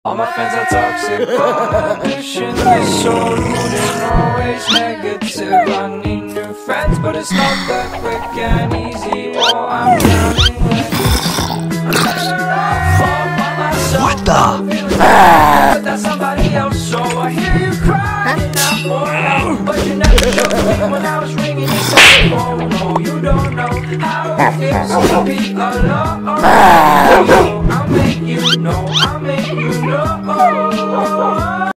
All my friends are toxic, ambition is so rude and always negative. I need new friends, but it's not that quick and easy. Oh, I'm drowning like I'm better off all by myself. What the? But that's somebody else, so I hear you crying out for help. But you never showed me when I was ringing your cell phone. No, you don't know how it feels to be alone. I'll make you know, I'll make you know.